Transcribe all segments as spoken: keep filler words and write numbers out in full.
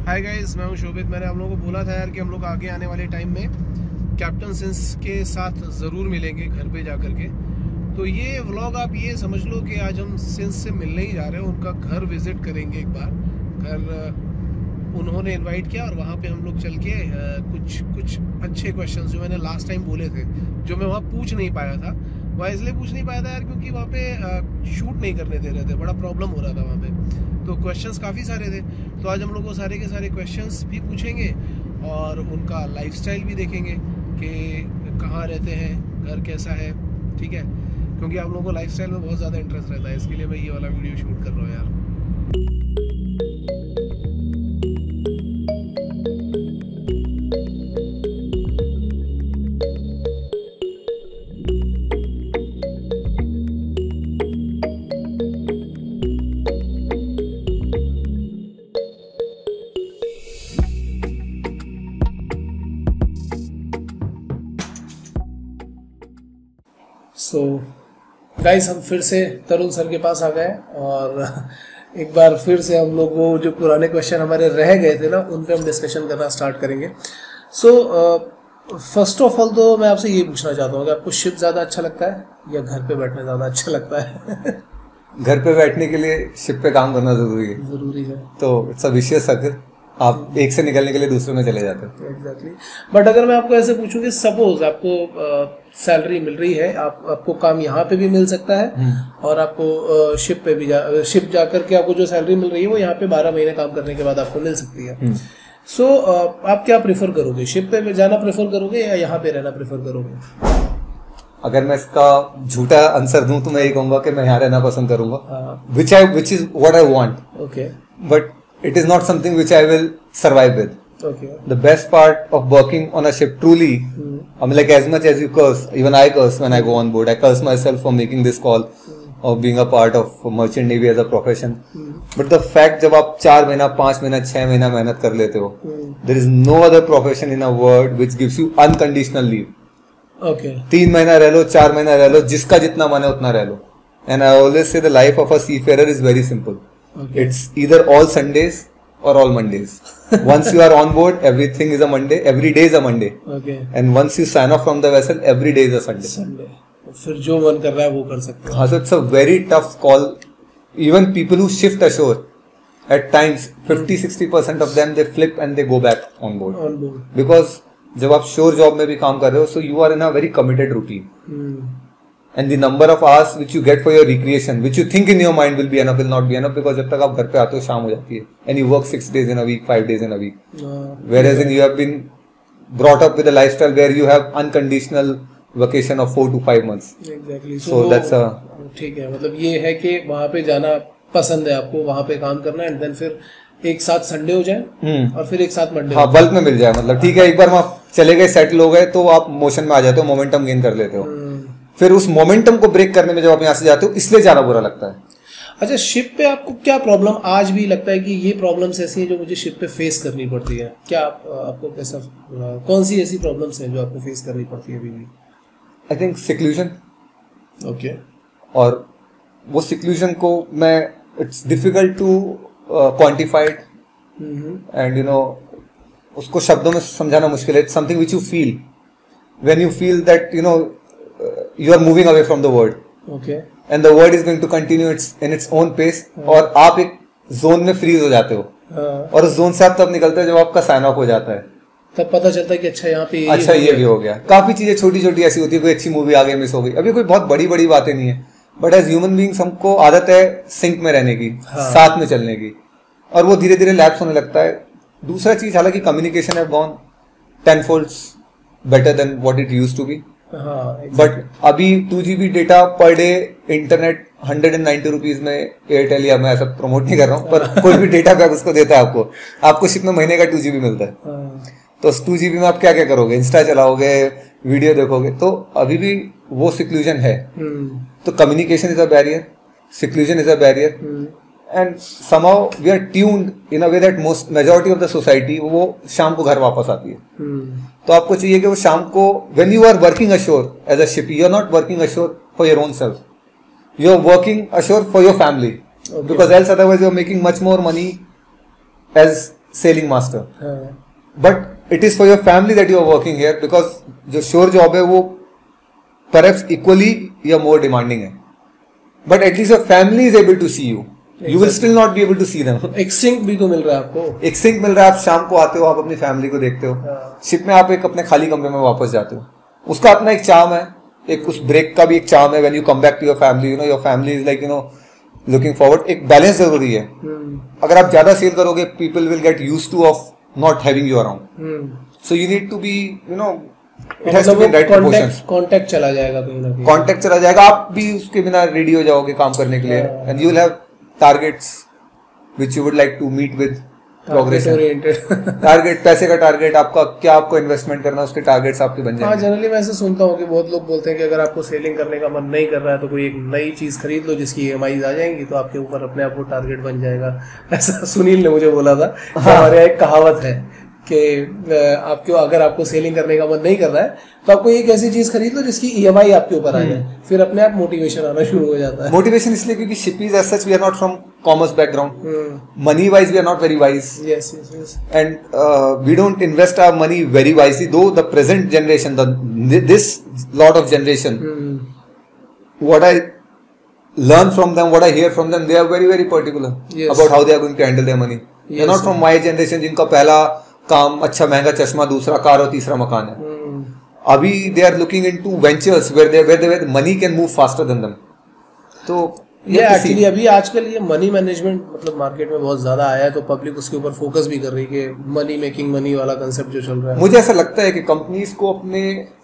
Hi guys, मैं हूं शोभित। मैंने हम लोगों को बोला था यार कि हम लोग आगे आने वाले टाइम में कैप्टन सिंस के साथ ज़रूर मिलेंगे घर पे जा कर के। तो ये व्लॉग आप ये समझ लो कि आज हम सिंस से मिलने ही जा रहे हैं, उनका घर विजिट करेंगे एक बार। घर उन्होंने इनवाइट किया और वहाँ पे हम लोग चल के कुछ कुछ अच्छे क्वेश्चंस जो मैंने लास्ट टाइम बोले थे, जो मैं वहाँ पूछ नहीं पाया था, वहाँ इसलिए पूछ नहीं पाया था यार क्योंकि वहाँ पे शूट नहीं करने दे रहे थे, बड़ा प्रॉब्लम हो रहा था वहाँ पे। तो क्वेश्चंस काफ़ी सारे थे, तो आज हम लोग को सारे के सारे क्वेश्चंस भी पूछेंगे और उनका लाइफस्टाइल भी देखेंगे कि कहाँ रहते हैं, घर कैसा है, ठीक है। क्योंकि आप लोगों को लाइफस्टाइल में बहुत ज़्यादा इंटरेस्ट रहता है, इसके लिए मैं ये वाला वीडियो शूट कर रहा हूँ यार। सो गाइस, हम फिर से तरुण सर के पास आ गए और एक बार फिर से हम लोग वो जो पुराने क्वेश्चन हमारे रह गए थे ना, उन पे हम डिस्कशन करना स्टार्ट करेंगे। सो फर्स्ट ऑफ ऑल तो मैं आपसे ये पूछना चाहता हूँ कि आपको शिप ज़्यादा अच्छा लगता है या घर पे बैठना ज़्यादा अच्छा लगता है? घर पे बैठने के लिए शिप पे काम करना जरूरी है जरूरी है तो इट्स अ विशियस सर्कल। आप एक से निकलने के लिए दूसरे में चले जाते हैं। एग्जैक्टली। बट अगर मैं आपको ऐसे पूछूं कि सपोज आपको सैलरी मिल रही है, आप आपको काम यहाँ पे भी मिल सकता है और आपको शिप पे भी जा शिप जा करके आपको जो सैलरी मिल रही है वो यहाँ पे बारह महीने काम करने के बाद आपको मिल सकती है। सो so, आप क्या प्रेफर करोगे, शिप पे जाना प्रेफर करोगे या यहाँ पे रहना प्रेफर करोगे? अगर मैं इसका झूठा आंसर दूं तो मैं ये कहूंगा कि मैं यहाँ रहना पसंद करूंगा, which I which is what I want. Okay, but it is not something which I will survive with. Okay. The best part of working on a ship, truly, mm. I mean, like as much as you curse, even I curse when I go on board. I curse myself for making this call mm. of being a part of merchant navy as a profession. Mm. But the fact जब आप चार महीना, पांच महीना, छह महीना मेहनत कर लेते हो, mm. there is no other profession in a world which gives you unconditional leave. Okay. तीन महीना रह लो, चार महीना रह लो, जिसका जितना मन है उतना रह लो. And I always say the life of a seafarer is very simple. Okay. It's either all Sundays or all Mondays. Once you are on board, everything is a Monday. Every day is a Monday. Okay. And once you sign off from the vessel, every day is a Sunday. Sunday. फिर जो मन कर रहा है वो कर सकते हैं. हाँ, so it's a very tough call. Even people who shift ashore, at times fifty to sixty percent of them they flip and they go back on board. On board. Because जब आप shore job में भी काम कर रहे हो, so you are in a very committed routine. Hmm. And the number of hours which you get for your recreation, which you think in your mind will be enough, will not be enough, because जब तक आप घर पे आते हो शाम हो जाती है, and you work six days in a week, five days in a week. Uh, Whereas in you have been brought up with a lifestyle where you have unconditional vacation of four to five months. Exactly. So, so that's a ठीक है, मतलब ये है कि वहाँ पे जाना पसंद है आपको, वहाँ पे काम करना, एंड देन फिर एक साथ संडे हो जाए hmm. और फिर एक साथ मंडे, हाँ, बल्क में मिल जाए, मतलब ठीक है, एक बार वहाँ चले गए, सेटल हो गए, तो आप मोशन में आ जाते हो, मोमेंटम गेन कर लेते हो। hmm. फिर उस मोमेंटम को ब्रेक करने में जब आप यहाँ से जाते हो, इसलिए जाना बुरा लगता है। अच्छा, शिप पे आपको क्या प्रॉब्लम आज भी लगता है कि ये प्रॉब्लम्स ऐसी हैं जो मुझे शिप पे फेस करनी पड़ती है? क्या आप, आपको कैसा, कौन सी ऐसी प्रॉब्लम्स हैं जो आपको फेस करनी पड़ती है अभी भी? I think seclusion. ओके। और वो सिक्लूजन को मैं, it's difficult to quantified and you know, उसको शब्दों में समझाना मुश्किल है। It's something which you feel when you feel that you know you are moving away from the world. Okay. And the world is going to continue its in its own pace. हाँ. और आप एक zone में freeze हो जाते हो। हाँ. और उस जोन से आप तब निकलते हो जब आपका साइन ऑफ हो जाता है, तब पता चलता है कि अच्छा यहाँ पे अच्छा ये भी हो गया। काफी चीजें छोटी छोटी ऐसी होती है, कोई अच्छी मूवी आगे मिस हो गई, अभी कोई बहुत बड़ी बड़ी बातें नहीं है, बट एज ह्यूमन बीइंग्स हमको आदत है सिंक में रहने की, हाँ. साथ में चलने की, और वो धीरे धीरे लैप्स होने लगता है। दूसरा चीज, हालांकि communication have gone ten folds better than what it used to be, but अभी two GB data per day internet hundred and ninety rupees में एयरटेल, या मैं ऐसा प्रमोट नहीं कर रहा हूँ, पर कोई भी डेटा पैक उसको देता है आपको, आपको शिप में महीने का टू जीबी मिलता है। तो उस टू जीबी में आप क्या क्या करोगे? इंस्टा चलाओगे, वीडियो देखोगे, तो अभी भी वो सिक्लूजन है। तो communication is a barrier, seclusion is a barrier, and somehow we are tuned in a way that most majority of the society वो शाम को घर वापस आती है। hmm. तो आपको चाहिए कि वो शाम को, when you are working ashore as a ship, you are not working ashore for your own self, you are working ashore for your family, because else otherwise you are making much more money as sailing master, but it is for your family that you are working here, because जो shore job है वो perhaps equally या more demanding है, but at least your family is able to C you, you will still not be able to see them. एक sync भी तो मिल रहा है आपको, एक सिंक मिल रहा है, आप शाम को आते हो, आप अपनी फैमिली को देखते हो, शिप में आप एक अपने खाली कमरे में वापस जाते हो, उसका अपना एक चार्म है, एक उस ब्रेक का भी एक चार्म है, when you come back to your family, you know your family is like you know looking forward. एक बैलेंस जरूरी है, hmm. अगर आप ज्यादा सेल करोगे people will get used to of not having you around, so you need to be you know it has to be in right proportions, contact चला जाएगा कहीं ना कहीं, कांटेक्ट चला जाएगा, आप भी उसके बिना रेडी हो जाओगे काम करने के लिए, and you will have targets which you would like to meet with progression target, पैसे का टारगेट, आपका क्या आपको इन्वेस्टमेंट करना है उसके टारगेट्स आपके बन जाएंगे। हाँ, जनरली मैं ऐसे सुनता हूँ कि बहुत लोग बोलते हैं कि अगर आपको सेलिंग करने का मन नहीं कर रहा है तो कोई एक नई चीज खरीद लो जिसकी ई एम आईज आ जाएंगी, तो आपके ऊपर अपने आप वो टारगेट बन जाएगा। ऐसा सुनील ने मुझे बोला था। हाँ। हमारे यहाँ एक कहावत है कि आपको अगर आपको सेलिंग करने का मन नहीं कर रहा है तो आपको एक ऐसी चीज खरीद लो जिसकी ई एम आई आपके ऊपर आ जाए, फिर अपने आप मोटिवेशन आना शुरू हो जाता है। मोटिवेशन इसलिए क्योंकि shippies as such we are not from commerce background, money wise we are not very wise, yes yes yes, and we don't invest our money very wisely, though the present generation, the this lot of generation, what I learn from them, what I hear from them, they are very very particular yes. about how they are going to handle their money. Yes, they are not from my generation जिनका पहला काम अच्छा महंगा चश्मा, दूसरा car और तीसरा मकान है। hmm. अभी they are looking into ventures where they where they where money can move faster than them. तो ये एक्चुअली अभी आजकल ये मनी मैनेजमेंट मतलब मार्केट में बहुत ज्यादा आया है, तो पब्लिक उसके ऊपर फोकस भी कर रही है कि मनी मेकिंग मनी वाला कंसेप्ट जो चल रहा है। मुझे ऐसा लगता है कि कंपनीज को अपने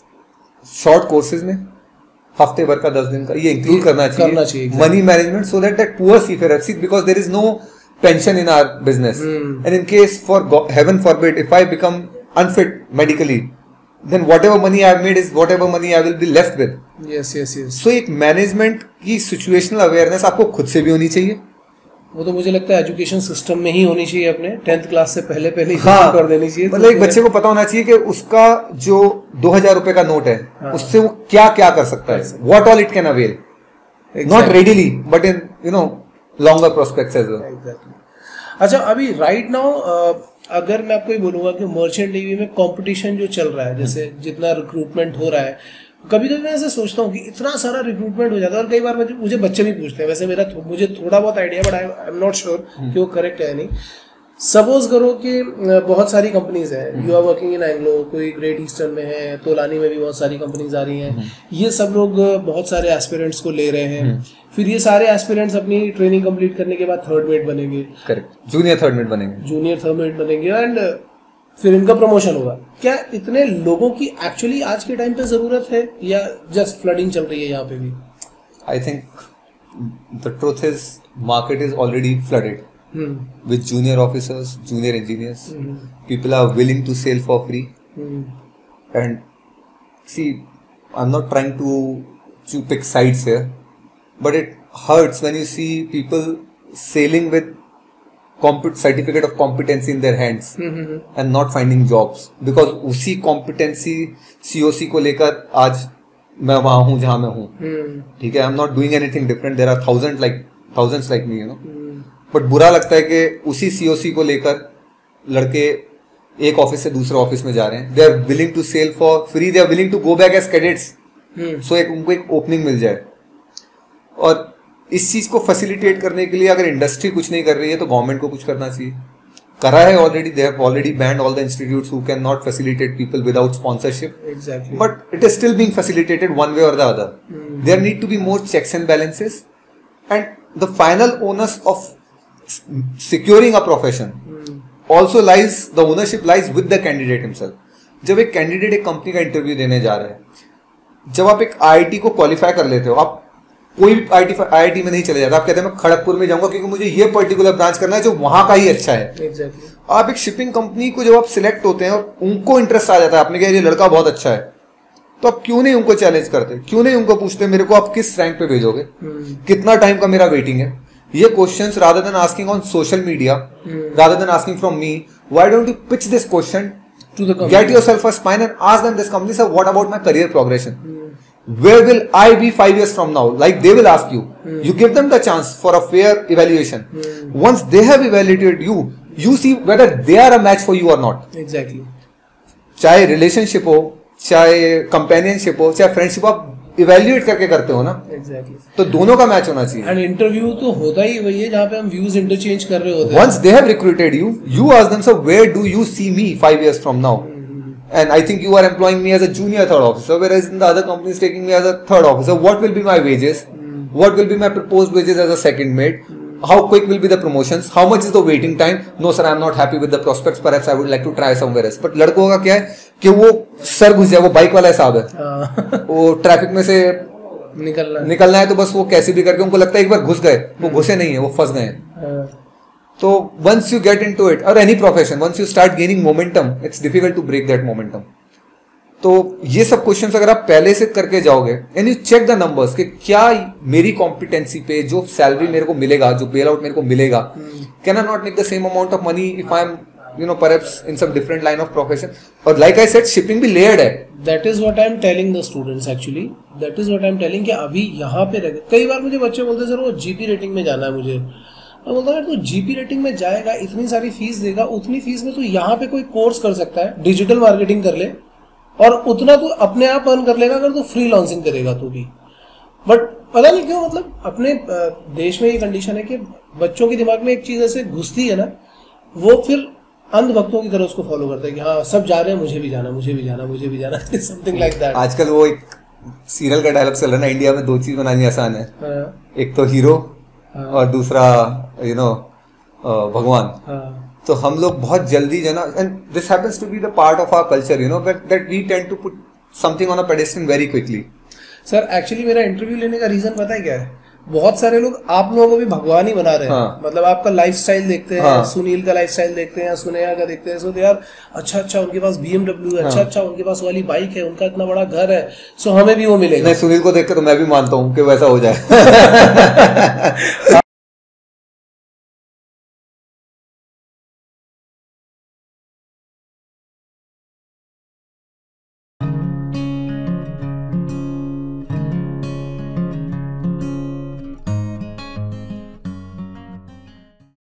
शॉर्ट कोर्सेज में हफ्ते भर का दस दिन का ये इंक्लूड करना चाहिए, करना चाहिए money management, so that that poor seafarer see because there is no pension in our business, and in case for heaven forbid if I become unfit medically, then whatever money I have made is whatever money I will be left with. Yes, yes, yes. So एक management की situational awareness आपको खुद से भी होनी चाहिए। वो तो मुझे लगता है एजुकेशन सिस्टम में ही होनी चाहिए, अपने टेंथ क्लास से पहले पहले हाँ, कर देनी चाहिए। मतलब एक बच्चे को पता होना चाहिए कि उसका जो दो हजार रुपए का नोट है हाँ, उससे वो क्या क्या कर सकता है, what all it can avail, not readily but in you know longer prospects as well. अच्छा, अभी राइट नाउ अगर मैं आपको ये बोलूंगा कि मर्चेंट नेवी में कंपटीशन जो चल रहा है, जैसे जितना रिक्रूटमेंट हो रहा है, कभी कभी मैं ऐसे सोचता हूँ कि इतना सारा रिक्रूटमेंट हो जाता है, और कई बार मुझे बच्चे भी पूछते हैं, वैसे मेरा मुझे थोड़ा बहुत idea but I am not sure कि वो करेक्ट है नहीं। सपोज करो कि बहुत सारी कंपनीज हैं, you are working in Anglo, कोई ग्रेट ईस्टर्न में है, तोलानी में भी बहुत सारी कंपनीज आ रही हैं, ये सब लोग बहुत सारे एस्पिरेंट्स को ले रहे हैं, फिर ये सारे एस्पिरेंट्स अपनी ट्रेनिंग कंप्लीट करने के बाद थर्ड मेट बनेंगे, करेक्ट, जूनियर थर्ड मेट बनेंगे, जूनियर थर्ड मेट बनेंगे एंड फिर इनका प्रमोशन होगा। क्या इतने लोगों की एक्चुअली आज के टाइम पे जरूरत है या जस्ट फ्लडिंग चल रही है यहाँ पे भी? I think the truth is market is already flooded with junior officers, junior engineers. Mm-hmm. People are willing to sell for free. Mm-hmm. And see, I'm not trying to to pick sides here, but it hurts when you see people selling with compet certificate of competency in their hands mm-hmm. and not finding jobs because उसी competency C O C को लेकर आज मैं वहाँ हूँ जहाँ मैं हूँ, ठीक है, I'm not doing anything different. There are thousands like thousands like me, you know. Mm-hmm. But बुरा लगता है कि उसी सीओसी को लेकर लड़के एक ऑफिस से दूसरे ऑफिस में जा रहे हैं, they are willing to sail for free, they are willing to go back as cadets, so एक उनको एक ओपनिंग मिल जाए। और इस चीज को फैसिलिटेट करने के लिए अगर इंडस्ट्री कुछ नहीं कर रही है तो गवर्नमेंट को कुछ करना चाहिए। करा है already, they have already banned all the institutes who can not facilitate people without sponsorship, exactly, but it is still being facilitated one way और the other. There need to be more checks and balances and the final onus of securing a profession hmm. also lies, the ownership lies with the candidate himself. जब एक candidate एक company का interview देने जा रहे हैं, जब आप एक आईआईटी को क्वालिफाई कर लेते हो, आप कोई भी आईआईटी आईआईटी में नहीं चले जाते, आप कहते हैं मैं खड़गपुर में जाऊंगा क्योंकि मुझे ये पर्टिकुलर ब्रांच करना है जो वहां का ही अच्छा है। exactly. आप एक शिपिंग कंपनी को जब आप सिलेक्ट होते हैं और उनको इंटरेस्ट आ जाता है, आपने कहा ये लड़का बहुत अच्छा है, तो आप क्यों नहीं उनको चैलेंज करते, क्यों नहीं उनको पूछते मेरे को आप किस रैंक पे भेजोगे, hmm. कितना टाइम का मेरा वेटिंग है। ये questions rather than asking on social media, hmm. rather than asking from me, why don't you pitch this question to the company? Get yourself a spine and ask them this company, sir, what about my career progression? Hmm. Where will I be five years from now? Like they will ask you. Hmm. You give them the chance for a fair evaluation. Hmm. Once they have evaluated you, you see whether they are a match for you और not. Exactly. चाहे relationship हो, चाहे companionship हो, चाहे friendship, आप evaluate करके करते हो ना। Exactly exactly. तो दोनों का मैच होना चाहिए। एंड इंटरव्यू तो होता ही वही है जहाँ पे हम व्यूज इंटरचेंज कर रहे होते हैं। Once they have recruited you, you ask them, so where do you see me five years from now? Mm-hmm. And I think you are employing me as a junior third officer, whereas in the other company is taking me as a third officer. What will be my wages? Mm-hmm. What will be my proposed wages as a second mate? Mm-hmm. How quick will be the promotions? How much is the waiting time? No sir, I am not happy with the prospects. Perhaps I would like to try somewhere else. But लड़कों का क्या है कि वो sir घुस जाए, वो bike वाला हिसाब है। वो ट्रैफिक में से निकलना निकलना है तो बस वो कैसे भी करके, उनको लगता है एक बार घुस गए, वो घुसे नहीं है, वो फंस गए। तो once you get into it, और any profession, once you start gaining momentum, it's difficult to break that momentum. तो ये सब क्वेश्चंस अगर आप पहले से करके जाओगे and you check the numbers कि क्या मेरी कॉम्पिटेंसी पे जो सैलरी मेरे को मिलेगा, जो बेल आउट मेरे को मिलेगा, can I not make the same amount of money if I am you know perhaps in some different line of profession? और like I said, shipping भी layered है। That is what I am telling the students actually. That is what I am telling कि अभी यहाँ पे रह, कई बार मुझे बच्चे बोलते हैं सर वो जीपी रेटिंग में जाना है मुझे। मैं बोलता हूँ तू जीपी रेटिंग में जाएगा, इतनी सारी फीस देगा, उतनी फीस में तू यहाँ पे कोई कोर्स कर सकता है, डिजिटल मार्केटिंग कर ले, और उतना तू अपने आप अर्न कर लेगा अगर तू फ्रीलांसिंग करेगा तो भी। बट पता नहीं क्यों, मतलब अपने देश में ये कंडीशन है कि बच्चों के दिमाग में एक चीज ऐसे घुसती है ना, वो फिर अंधभक्तों की तरह उसको फॉलो करता है कि हाँ सब जा रहे हैं, मुझे भी जाना, मुझे भी जाना, मुझे भी जाना, समथिंग लाइक दैट। आजकल वो एक सीरियल का डायलॉग चल रहा है ना, इंडिया में दो चीज बनानी आसान है। हाँ। एक तो हीरो, हाँ। और दूसरा यू नो भगवान। हाँ। तो हम लोग बहुत जल्दी जो ना, and this happens to be the part of our culture, you know, that we tend to put something on a pedestal very quickly. Sir actually मेरा इंटरव्यू लेने का रीजन पता है क्या है? बहुत सारे लोग आप लोगों को भी भगवान ही बना रहे हैं। हाँ। मतलब आपका लाइफस्टाइल देखते हैं, हाँ। सुनील का लाइफस्टाइल देखते हैं, सुनेहा का देखते हैं, सो यार अच्छा अच्छा उनके पास बीएमडब्ल्यू है, हाँ। अच्छा अच्छा उनके पास वाली बाइक है, उनका इतना बड़ा घर है, सो हमें भी वो मिलेगा। नहीं, सुनील को देख कर तो मैं भी मानता हूँ कि वैसा हो जाए।